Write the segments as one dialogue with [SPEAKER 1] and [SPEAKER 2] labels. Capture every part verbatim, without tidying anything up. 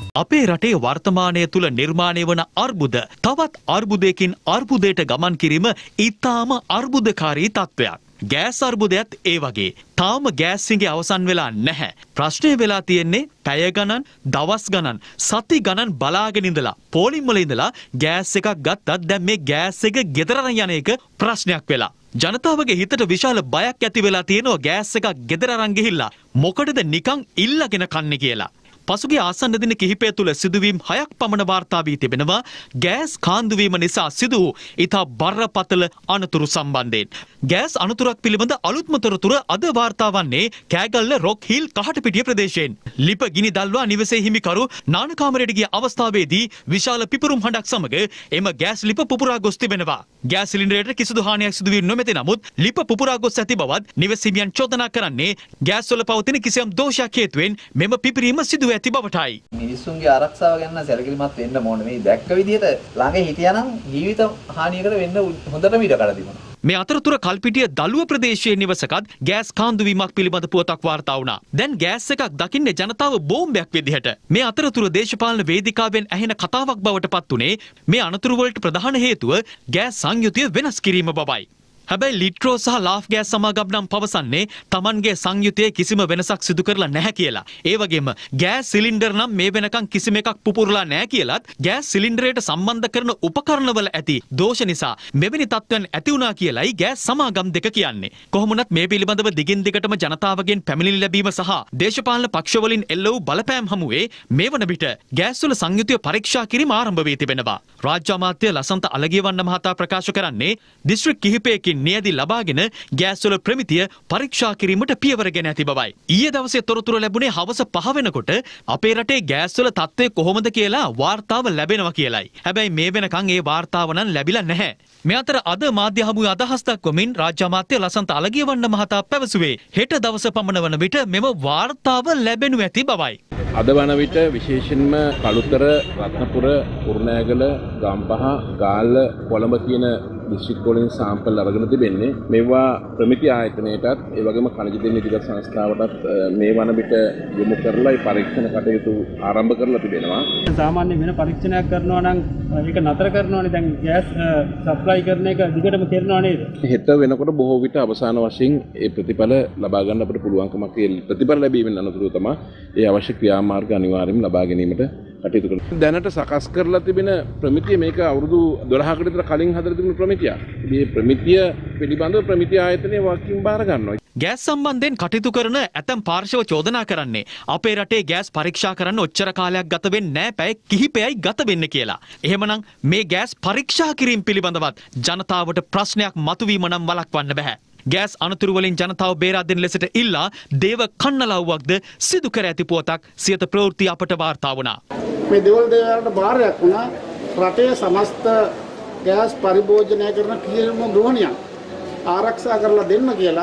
[SPEAKER 1] අපේ රටේ වර්තමානය තුල නිර්මාණය වන අර්බුද තවත් අර්බුදයකින් අර්බුදයට ගමන් කිරීම ඉතාම අර්බුදකාරී තත්ත්වයක්. ගෑස් අර්බුදයත් ඒ වගේ. තාම ගෑස් හිඟේ අවසන් වෙලා නැහැ. ප්‍රශ්නේ වෙලා තියෙන්නේ පැය ගණන්, දවස් ගණන්, සති ගණන් බලාගෙන ඉඳලා පෝලිම් වල ඉඳලා ගෑස් එකක් ගත්තත් දැන් මේ ගෑස් එක ගෙදර යන එක ප්‍රශ්නයක් වෙලා. ජනතාවගේ හිතට විශාල බයක් ඇති වෙලා තියෙනවා ගෑස් එකක් ගෙදර අරන් ගිහිල්ලා මොකටද නිකන් ඉල්ලගෙන කන්නේ කියලා. පසුගිය ආසන්න දින කිහිපය තුළ සිදුවීම් හයක් පමණ වාර්තා වී තිබෙනවා ගෑස් කාන්දු වීම නිසා සිදු වූ ඉතා බරපතල අනතුරු සම්බන්ධයෙන්. ගෑස් අනතුරක් පිළිබඳ අලුත්ම තොරතුර අද වාර්තා වන්නේ කෑගල්ල රොක් හිල් කහටපිටිය ප්‍රදේශයෙන්. ලිප ගිනි දල්වා නිවසේ හිමිකරු නානකාමරයට ගිය අවස්ථාවේදී විශාල පිපුරුම් හඬක් සමග එම ගෑස් ලිප පුපුරා ගොස් තිබෙනවා. ගෑස් සිලින්ඩරයට කිසිදු හානියක් සිදු වී නොමැති නමුත් ලිප පුපුරා ගොස් ඇති බවත් නිවෙස් හිමියන් චෝදනා කරන්නේ ගෑස් වල පවතින කිසියම් දෝෂයක් හේතුවෙන් මෙම පිපිරීම සිදු ඇති බවටයි.
[SPEAKER 2] මිනිස්සුන්ගේ ආරක්ෂාව ගැන සැලකිලිමත් වෙන්න ඕනේ. මේ දැක්ක විදිහට ළඟ හිටියානම් ජීවිත හානියකට වෙන්න හොඳටම ඉඩ කඩ තිබුණා.
[SPEAKER 1] මේ අතරතුර කල්පිටිය දළුව ප්‍රදේශයේ නිවසකත් ගෑස් කාන්දු වීමක් පිළිබඳ පුවතක් වාර්තා වුණා. දැන් ගෑස් එකක් දකින්නේ ජනතාව බෝම්බයක් විදිහට. මේ අතරතුර දේශපාලන වේදිකාවෙන් ඇහෙන කතාවක් බවට පත් උනේ මේ අනතුරු වලට ප්‍රධාන හේතුව ගෑස් සංයුතිය වෙනස් කිරීම බවයි. හැබැයි ලිට්‍රෝ සහ ලාෆ් ගෑස් සමාගම් නම් පවසන්නේ Tamanගේ සංයුතියේ කිසිම වෙනසක් සිදු කරලා නැහැ කියලා. ඒ වගේම ගෑස් සිලින්ඩර් නම් මේ වෙනකන් කිසිම එකක් පුපුරලා නැහැ කියලත් ගෑස් සිලින්ඩරයට සම්බන්ධ කරන උපකරණවල ඇති දෝෂ නිසා මෙවැනි තත්ත්වයන් ඇති වුණා කියලයි ගෑස් සමාගම් දෙක කියන්නේ. කොහොමුණත් මේ පිළිබඳව දිගින් දිගටම ජනතාවගෙන් පැමිණිලි ලැබීම සහ දේශපාලන පක්ෂවලින් එල්ල වූ බලපෑම් හමුවේ මේ වන විට ගෑස් වල සංයුතිය පරීක්ෂා කිරීම ආරම්භ වී තිබෙනවා. රාජ්‍ය අමාත්‍ය ලසන්ත අලගියවන්න මහතා ප්‍රකාශ කරන්නේ දිස්ත්‍රික් කිහිපයකින් නියැදි ලබාගෙන ගෑස් වල ප්‍රමිතිය පරීක්ෂා කිරීමට පියවර ගෙන ඇති බවයි. ඊයේ දවසේ තොරතුරු ලැබුණේ හවස පහ වෙනකොට අපේ රටේ ගෑස් වල තත්ත්වය කොහොමද කියලා වාර්තාව ලැබෙනවා කියලයි. හැබැයි මේ වෙනකන් ඒ වාර්තාව නම් ලැබිලා නැහැ. මේ අතර අද මාධ්‍ය හමුවේ අදහස් දක්වමින් රාජ්‍ය අමාත්‍ය ලසන්ත අලගියවන්න මහතා පැවසුවේ හෙට දවස පමණ වන විට මෙම වාර්තාව ලැබෙනු ඇති බවයි.
[SPEAKER 3] අද වන විට විශේෂයෙන්ම කළුතර, රත්නපුර, කුරුණෑගල, ගම්පහ, ගාල්ල, කොළඹ කියන දිස්ත්‍රික් වලින් සාම්පල් අරගෙන තිබෙන්නේ. මේවා ප්‍රමිති ආයතනයටත් ඒ වගේම khනිජ තෙල් නිධිගත සංස්ථාවටත් මේ වන විට යොමු කරලා ඒ පරීක්ෂණ කටයුතු ආරම්භ කරලා තිබෙනවා.
[SPEAKER 4] සාමාන්‍ය වෙන පරීක්ෂණයක් කරනවා නම් ඒක නතර කරනවානේ. දැන් ගෑස් සප්ලයි කරන එක දිගටම කරනවා නේද? හෙට
[SPEAKER 3] වෙනකොට බොහෝ විට අවසාන වශයෙන් ඒ ප්‍රතිඵල ලබා ගන්න අපිට පුළුවන්කමක් ඒ ප්‍රතිඵල ලැබීමෙන් අනතුරුව තමයි ඒ අවශ්‍ය ක්‍රියාමාර්ග අනිවාර්යයෙන්ම ලබා ගැනීමට කටයුතු කරනවා. දැනට සකස් කරලා තිබෙන ප්‍රමිතිය මේක අවුරුදු දොළහකට විතර කලින් හදලා තිබුණු ප්‍රමිතියක්. මේ ප්‍රමිතිය පිළිබඳව ප්‍රමිති ආයතනයේ වකින් බාර ගන්නවා.
[SPEAKER 1] ගෑස් සම්බන්ධයෙන් කටයුතු කරන ඇතැම් පාර්ශව චෝදනා කරන්නේ අපේ රටේ ගෑස් පරීක්ෂා කරන්න ඔච්චර කාලයක් ගත වෙන්නේ නැහැ, පැය කිහිපයයි ගත වෙන්නේ කියලා. එහෙමනම් මේ ගෑස් පරීක්ෂා කිරීම පිළිබඳවත් ජනතාවට ප්‍රශ්නයක් මතුවීම නම් වළක්වන්න බෑ. ගෑස් අනතුරු වලින් ජනතාව බේරා දෙන ලෙසට ඉල්ලා දේව කන්නලව්වක්ද සිදු කර ඇති පුවතක් සියත ප්‍රවෘත්ති අපට වාර්තා වුණා.
[SPEAKER 5] මේ දෙවල් දේවල්ට බාරයක් වුණා රටේ සමස්ත ගෑස් පරිභෝජනය කරන කිසිම ගෘහණියක් ආරක්ෂා කරලා දෙන්න කියලා.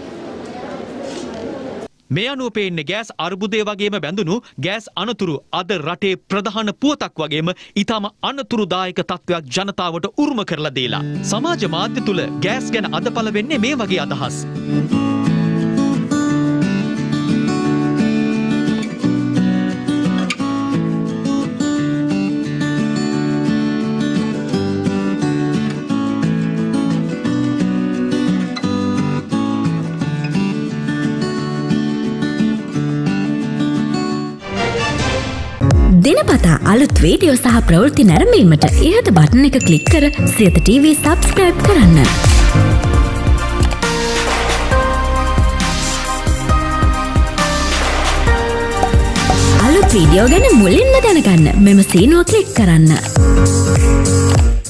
[SPEAKER 1] මේ අනුව පේන්නේ ගෑස් අර්බුදය වගේම බැඳුණු ගෑස් අනතුරු අද රටේ ප්‍රධාන පුවතක් වගේම ඊටම අනතුරුදායක තත්ත්වයක් ජනතාවට උරුම කරලා දීලා. සමාජ මාධ්‍ය තුල ගෑස් ගැන අදපළ වෙන්නේ මේ වගේ අදහස්.
[SPEAKER 6] දිනපතා අලුත් වීඩියෝ සහ ප්‍රවෘත්ති නැරඹීමට ඉහත බටන් එක ක්ලික් කර සියත ටීවී සබ්ස්ක්‍රයිබ් කරන්න. අලුත් වීඩියෝ ගැන මුලින්ම දැනගන්න මෙම සීනුව ක්ලික් කරන්න.